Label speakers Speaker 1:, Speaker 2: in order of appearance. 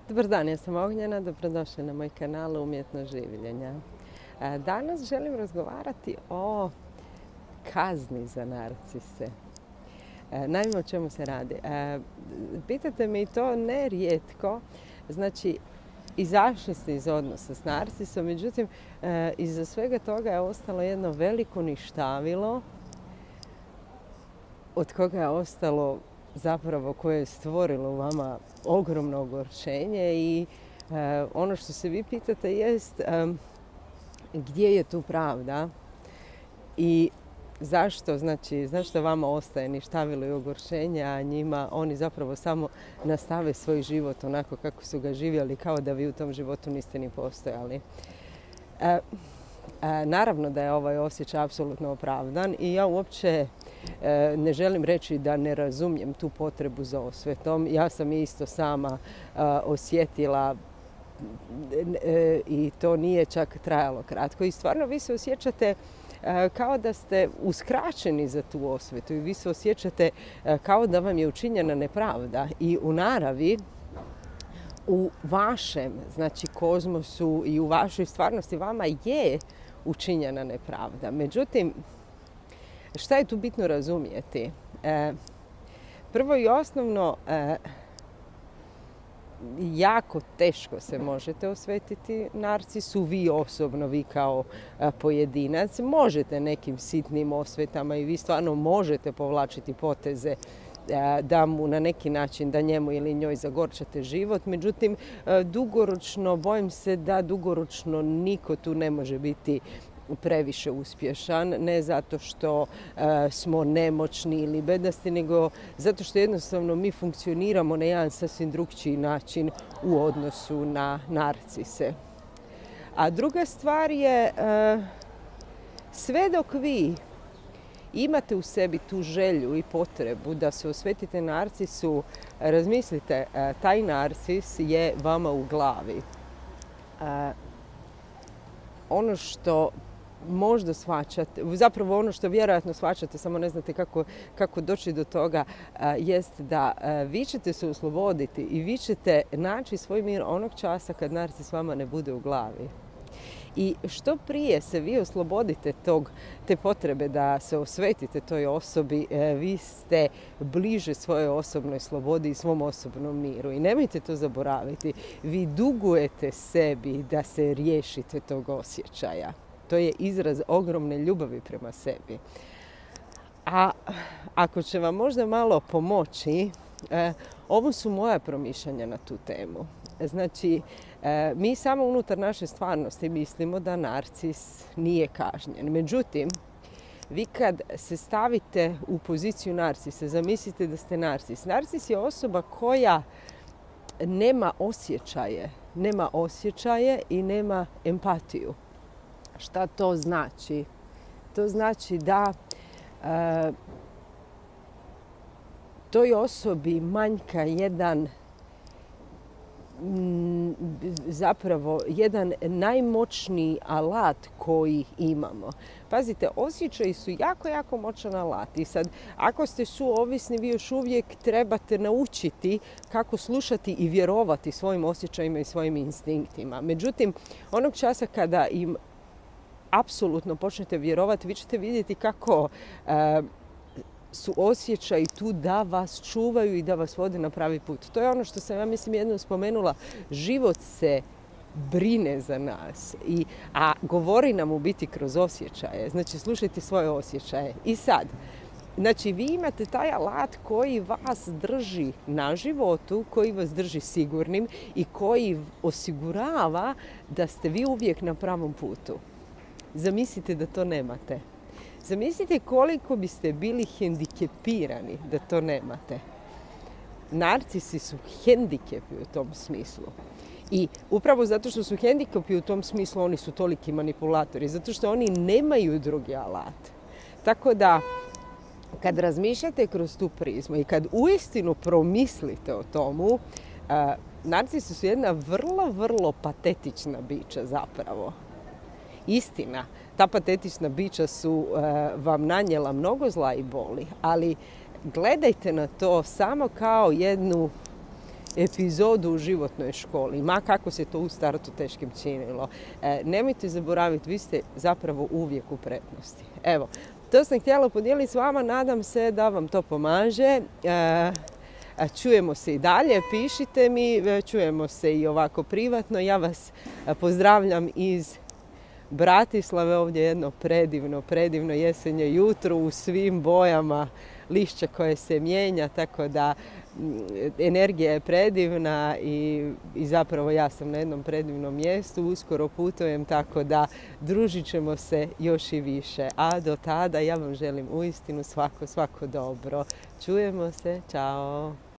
Speaker 1: Dobar dan, ja sam Ognjena, dobrodošli na moj kanal Umjetno življenja. Danas želim razgovarati o kazni za narcise. Naime, o čemu se radi? Pitate me i to nerijetko, znači izašli ste iz odnosa s narcisom, međutim iza svega toga je ostalo jedno veliko ništavilo od koga je ostalo zapravo koje je stvorilo u vama ogromno ogorčenje i ono što se vi pitate jest gdje je tu pravda i zašto vama ostaje ništavilo i ogorčenje, a njima oni zapravo samo nastave svoj život onako kako su ga živjeli, kao da vi u tom životu niste ni postojali. Naravno da je ovaj osjećaj apsolutno opravdan i ja uopće ne želim reći da ne razumijem tu potrebu za osvetom. Ja sam isto sama osjetila i to nije čak trajalo kratko. I stvarno vi se osjećate kao da ste uskraćeni za tu osvetu i vi se osjećate kao da vam je učinjena nepravda. I u naravi, u vašem, znači kozmosu i u vašoj stvarnosti vama je učinjena nepravda. Međutim, šta je tu bitno razumjeti? Prvo i osnovno, jako teško se možete osvetiti narcisu, vi osobno, vi kao pojedinac. Možete nekim sitnim osvetama i vi stvarno možete povlačiti poteze da mu na neki način, da njemu ili njoj zagorčate život. Međutim, dugoročno, bojim se da dugoročno niko tu ne može biti previše uspješan, ne zato što smo nemoćni ili bedasti, nego zato što jednostavno mi funkcioniramo na jedan sasvim drukčiji način u odnosu na narcise. A druga stvar je, sve dok vi imate u sebi tu želju i potrebu da se osvetite narcisu, razmislite, taj narcis je vama u glavi. Ono što možda shvaćate, zapravo ono što vjerojatno shvaćate, samo ne znate kako doći do toga, jest da vi ćete se osloboditi i vi ćete naći svoj mir onog časa kad narcis vama ne bude u glavi. I što prije se vi oslobodite te potrebe da se osvetite toj osobi, vi ste bliže svojoj osobnoj slobodi i svom osobnom miru. I nemojte to zaboraviti, vi dugujete sebi da se riješite tog osjećaja. To je izraz ogromne ljubavi prema sebi. A ako će vam možda malo pomoći, ovo su moja promišljanja na tu temu. Znači, mi samo unutar naše stvarnosti mislimo da narcis nije kažnjen. Međutim, vi kad se stavite u poziciju narcisa, zamislite da ste narcis. Narcis je osoba koja nema osjećaje i nema empatiju. Šta to znači? To znači da toj osobi manjka jedan najmoćniji alat koji imamo. Pazite, osjećaji su jako, jako moćan alat. I sad, ako ste suovisni, vi još uvijek trebate naučiti kako slušati i vjerovati svojim osjećajima i svojim instinktima. Međutim, onog časa kada im apsolutno počnete vjerovati, vi ćete vidjeti kako su osjećaji tu da vas čuvaju i da vas vode na pravi put. To je ono što sam, ja mislim, jednom spomenula. Život se brine za nas, a govori nam u biti kroz osjećaje. Znači, slušajte svoje osjećaje. I sad, znači, vi imate taj alat koji vas drži na životu, koji vas drži sigurnim i koji osigurava da ste vi uvijek na pravom putu. Zamislite da to nemate. Zamislite koliko biste bili hendikepirani da to nemate. Narcisi su hendikepi u tom smislu. I upravo zato što su hendikepi u tom smislu, oni su toliki manipulatori. Zato što oni nemaju drugi alat. Tako da, kad razmišljate kroz tu prizmu i kad uistinu promislite o tomu, narcisi su jedna vrlo, vrlo patetična bića zapravo. Istina, ta patetična bića su vam nanijela mnogo zla i boli, ali gledajte na to samo kao epizodu u životnoj školi, ma kako se to u startu teškim činilo. Nemojte zaboraviti, vi ste zapravo uvijek u prednosti. Evo, to sam htjela podijeliti s vama, nadam se da vam to pomaže. Čujemo se i dalje, pišite mi, čujemo se i ovako privatno. Ja vas pozdravljam iz Bratislave, ovdje je jedno predivno jesenje jutro u svim bojama lišća koje se mijenja, tako da energija je predivna i zapravo ja sam na jednom predivnom mjestu, uskoro putujem, tako da družit ćemo se još i više. A do tada ja vam želim uistinu svako dobro. Čujemo se, čao!